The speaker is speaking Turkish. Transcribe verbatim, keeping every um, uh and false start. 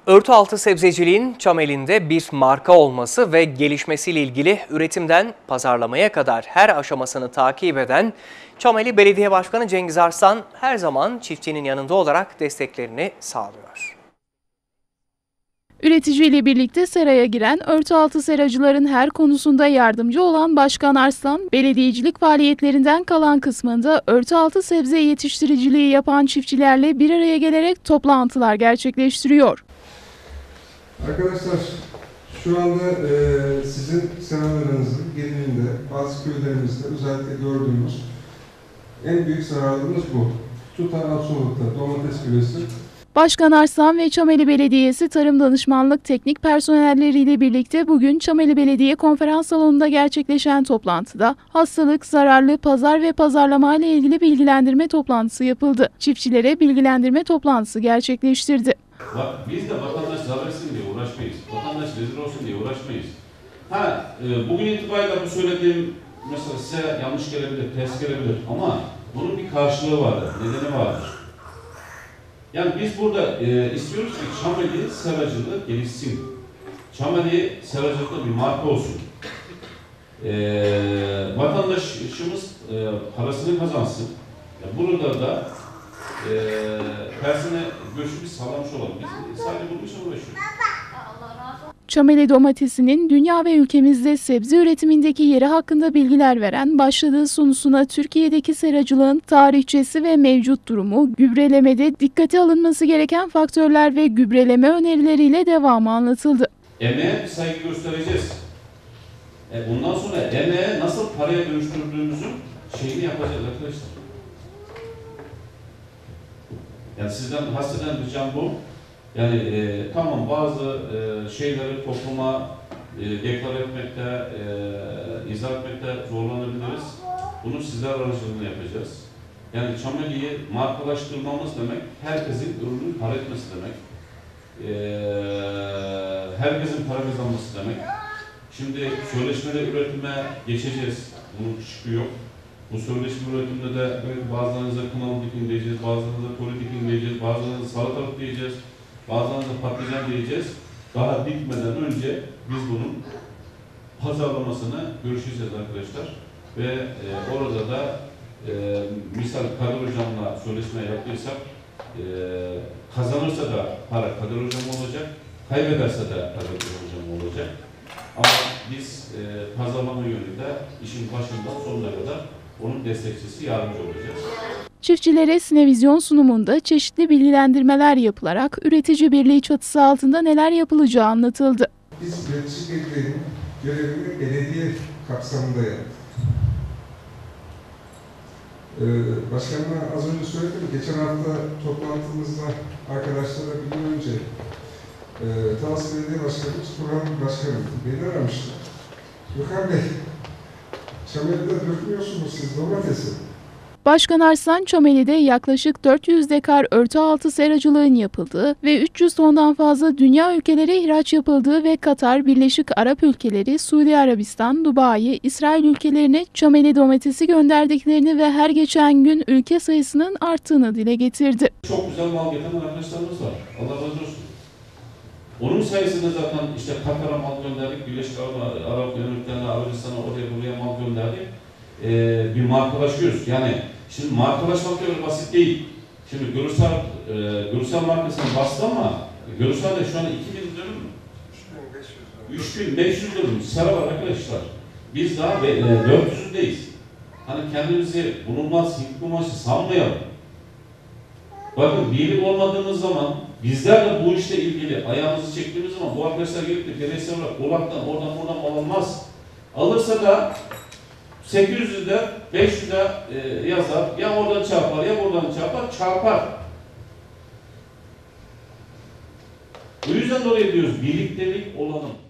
Örtü altı sebzeciliğin Çameli'nde bir marka olması ve gelişmesiyle ilgili üretimden pazarlamaya kadar her aşamasını takip eden Çameli Belediye Başkanı Cengiz Arslan her zaman çiftçinin yanında olarak desteklerini sağlıyor. Üreticiyle birlikte seraya giren örtü altı seracıların her konusunda yardımcı olan Başkan Arslan, belediyecilik faaliyetlerinden kalan kısmında örtü altı sebze yetiştiriciliği yapan çiftçilerle bir araya gelerek toplantılar gerçekleştiriyor. Arkadaşlar, şu anda e, sizin seralarınızın genelinde, bazı köylerimizde özellikle gördüğümüz en büyük zararımız bu. Tutan absolutta domates gübresi. Başkan Arslan ve Çameli Belediyesi Tarım Danışmanlık Teknik personelleriyle birlikte bugün Çameli Belediye Konferans Salonu'nda gerçekleşen toplantıda hastalık, zararlı, pazar ve pazarlama ile ilgili bilgilendirme toplantısı yapıldı. Çiftçilere bilgilendirme toplantısı gerçekleştirdi. Bak, biz de vatandaş zarar etsin diye uğraşmayız. Vatandaş rezil olsun diye uğraşmayız. Ha, e, bugün itibariyle bu söylediğim mesela size yanlış gelebilir, ters gelebilir ama bunun bir karşılığı vardır, nedeni vardır. Yani biz burada e, istiyoruz ki Çameli seracılığı gelişsin. Çameli seracılıkta bir marka olsun. E, vatandaşımız e, parasını kazansın. E, burada da e, tersine göçü bir sağlamış olalım. Biz sadece bunun için uğraşıyoruz. Çameli domatesinin dünya ve ülkemizde sebze üretimindeki yeri hakkında bilgiler veren başladığı sunusuna Türkiye'deki seracılığın tarihçesi ve mevcut durumu, gübrelemede dikkate alınması gereken faktörler ve gübreleme önerileriyle devamı anlatıldı. Emeğe bir saygı göstereceğiz. E bundan sonra emeğe nasıl paraya dönüştürdüğümüzün şeyini yapacağız arkadaşlar. Yani sizden hasreden ricam bu. Yani e, tamam bazı e, şeyleri topluma e, deklar etmekte, e, izah etmekte zorlanabiliriz. Bunu sizler aracılığıyla yapacağız. Yani Çameli'yi markalaştırmamız demek, herkesin ürünün para etmesi demek. E, herkesin para kazanması demek. Şimdi söyleşmeli üretime geçeceğiz. Bunun şıkkı yok. Bu söyleşme üretimde de belki bazılarınıza kınalı dikin diyeceğiz, bazılarınıza politik diyeceğiz, bazılarınıza salatalık diyeceğiz. Bazılarında patlıcan diyeceğiz. Daha dikmeden önce biz bunun pazarlamasını görüşeceğiz arkadaşlar. Ve e, orada da e, misal Kadir Hocam'la söyleşme yaptıysak e, kazanırsa da para Kadir Hocam olacak, kaybederse de Kadir Hocam olacak. Ama biz e, pazarlama yönünde işin başından sonuna kadar onun destekçisi, yardımcı olacağız. Çiftçilere Sinevizyon sunumunda çeşitli bilgilendirmeler yapılarak üretici birliği çatısı altında neler yapılacağı anlatıldı. Biz üretici birliğinin görevini belediye kapsamında yaptık. Ee, Başkanıma az önce söyledim, geçen hafta toplantımızda arkadaşlara bir gün önce e, Talas Belediye Başkanımız, Kur'an Başkanım beni aramıştı. Gökhan Bey, Çameli'de dökmüyorsunuz siz domatesi. Başkan Arslan, Çameli'de yaklaşık dört yüz dekar örtü altı seracılığın yapıldığı ve üç yüz tondan fazla dünya ülkelere ihraç yapıldığı ve Katar, Birleşik Arap Ülkeleri, Suudi Arabistan, Dubai, İsrail ülkelerine Çameli domatesi gönderdiklerini ve her geçen gün ülke sayısının arttığını dile getirdi. Çok güzel mal getiren arkadaşlarımız var. Allah razı olsun. Onun sayesinde zaten işte Katar'a mal gönderdik, Birleşik Arap, Arap Emirlikleri'ne, Arabistan'a, oraya buraya mal gönderdik. Ee, bir markalaşıyoruz. Yani şimdi markalaşmak öyle basit değil. Şimdi Görürsel, e, Görürsel markasını bastı ama Görürsel'de şu an iki bin dönüm mü? üç bin beş yüz dönüm sera var arkadaşlar. Biz daha e, dört yüzündeyiz. Hani kendimizi bulunmaz, hikmet sanmayalım. Bakın birlik olmadığımız zaman bizler de bu işle ilgili ayağımızı çektiğimiz zaman bu arkadaşlar gelip de bireysel olarak Orak'tan oradan buradan alınmaz. Alırsa da sekiz yüzde beş yüzde e, yazar, ya oradan çarpar ya buradan çarpar, çarpar. Bu yüzden dolayı diyoruz birliktelik olalım.